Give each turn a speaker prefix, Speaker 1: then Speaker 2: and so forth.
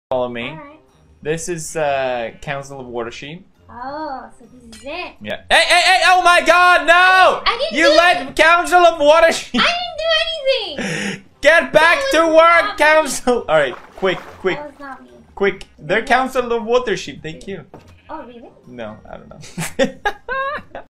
Speaker 1: Follow me.
Speaker 2: Alright.
Speaker 1: This is Council of Watershed.
Speaker 2: Oh, so this is it.
Speaker 1: Yeah. Hey! Oh my God! No!
Speaker 2: I didn't
Speaker 1: You
Speaker 2: do
Speaker 1: let Council of Watershed.
Speaker 2: I didn't do anything!
Speaker 1: Get back
Speaker 2: That
Speaker 1: to
Speaker 2: was
Speaker 1: work,
Speaker 2: not me.
Speaker 1: Council. All right, quick.
Speaker 2: That was not me.
Speaker 1: Quick. They're Council of Watershed. Thank you.
Speaker 2: Oh, really?
Speaker 1: No, I don't know.